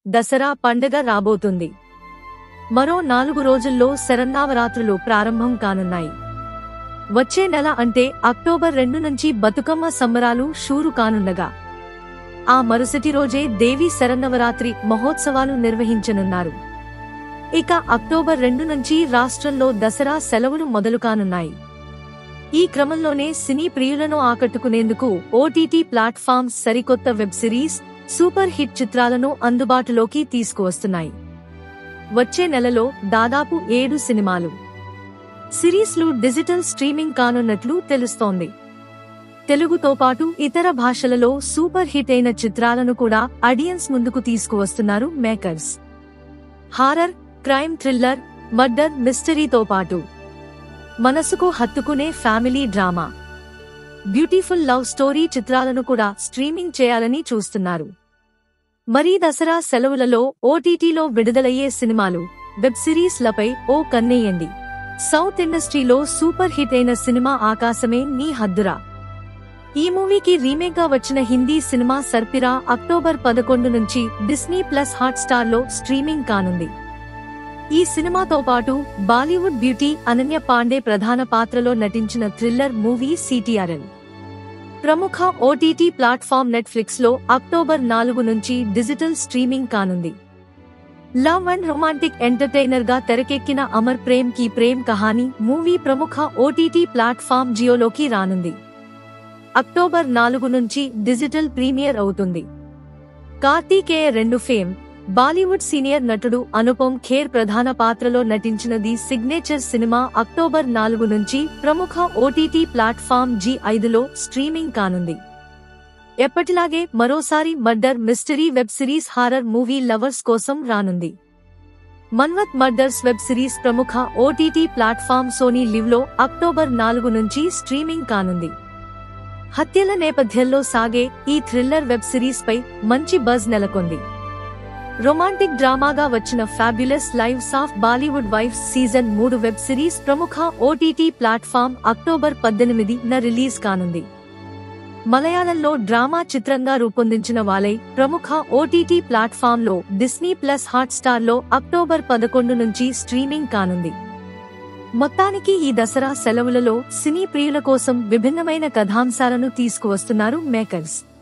దసరా పండుగ రాబోతుంది. మరో 4 రోజుల్లో శరన్నవరాత్రులు ప్రారంభం కానున్నాయి. వచ్చే నెల అంటే అక్టోబర్ 2 నుంచి బతుకమ్మ సంబరాలు షూరు కానుండగా, ఆ మరుసటి రోజే దేవీ శరన్నవరాత్రి మహోత్సవాలు నిర్వహించనున్నారు. ఇక అక్టోబర్ 2 నుంచి రాష్ట్రంలో దసరా సెలవులు మొదలు కానున్నాయి. ఈ క్రమంలోనే సినీ ప్రియులను ఆకట్టుకునేందుకు ఓటీటీ ప్లాట్ఫామ్స్ సరికొత్త వెబ్ సిరీస్, సూపర్ హిట్ చిత్రాలను అందుబాటులోకి తీసుకువస్తున్నాయి. వచ్చే నెలలో దాదాపు 7 సినిమాలు, సిరీస్లు డిజిటల్ స్ట్రీమింగ్ కానున్నట్లు తెలుస్తోంది. తెలుగుతో పాటు ఇతర భాషలలో సూపర్ హిట్ అయిన చిత్రాలను కూడా ఆడియన్స్ ముందుకు తీసుకువస్తున్నారు makers. Horror, crime thriller, murder మిస్టరీతో పాటు మనసుకు హత్తుకునే family drama, beautiful love story చిత్రాలను కూడా స్ట్రీమింగ్ చేయాలని చూస్తున్నారు. మరి దసరా సెలవులలో ఓటీటీలో విడుదలయ్యే సినిమాలు, వెబ్ సిరీస్లపై ఓ కన్నేయండి. సౌత్ ఇండస్ట్రీలో సూపర్ హిట్ అయిన సినిమా ఆకాశమే నీ హద్దురా. ఈ మూవీకి రీమేక్ గా వచ్చిన హిందీ సినిమా సర్పిరా అక్టోబర్ 11 నుంచి డిస్నీ ప్లస్ హాట్ స్టార్ లో స్ట్రీమింగ్ కానుంది. ఈ సినిమాతో పాటు బాలీవుడ్ బ్యూటీ అనన్య పాండే ప్రధాన పాత్రలో నటించిన థ్రిల్లర్ మూవీ సిటిఆర్ఎల్ ప్రముఖ ఓటీటీ ప్లాట్ఫామ్ నెట్ఫ్లిక్స్ లో అక్టోబర్ 4 నుంచి డిజిటల్ స్ట్రీమింగ్ కానుంది. లవ్ అండ్ రొమాంటిక్ ఎంటర్టైనర్ గా తెరకెక్కిన అమర్ ప్రేమ్ కి ప్రేమ్ కహానీ మూవీ ప్రముఖ ఓటీటీ ప్లాట్ఫామ్ జియోలోకి రానుంది. అక్టోబర్ 4 నుంచి డిజిటల్ ప్రీమియర్ అవుతుంది. కార్తికేయ 2 ఫేమ్ బాలీవుడ్ సీనియర్ నటుడు అనుపమ్ ఖేర్ ప్రధాన పాత్రలో నటించిన ది సిగ్నేచర్ సినిమా అక్టోబర్ 4 నుంచి ప్రముఖ ఓటీటీ ప్లాట్ఫామ్ జీ5లో స్ట్రీమింగ్ కానుంది. ఎప్పటిలాగే మరోసారి murder mystery web series horror movie lovers కోసం రానుంది. మన్వత్ మర్డర్స్ వెబ్ సిరీస్ ప్రముఖ ఓటీటీ ప్లాట్ఫామ్ సోనీ లివ్లో అక్టోబర్ 4 నుంచి స్ట్రీమింగ్ కానుంది. హత్యల నేపథ్యంలో సాగే ఈ థ్రిల్లర్ వెబ్ సిరీస్ పై మంచి బజ్ నెలకొంది. రొమాంటిక్ డ్రామాగా వచ్చిన fabulous lives of Bollywood wives season 3 web series ప్రముఖ ఓటీటీ ప్లాట్ఫామ్ అక్టోబర్ 18న రిలీజ్ కానుంది. మలయాళంలో డ్రామా చిత్రంగా రూపొందించిన వాలై ప్రముఖ ఓటీటీ ప్లాట్ఫామ్ లో డిస్నీ ప్లస్ హాట్ స్టార్ లో అక్టోబర్ 11 నుంచి స్ట్రీమింగ్ కానుంది. మొత్తానికి ఈ దసరా సెలవులలో సినీ ప్రియుల కోసం విభిన్నమైన కథాంశాలను తీసుకువస్తున్నారు మేకర్స్.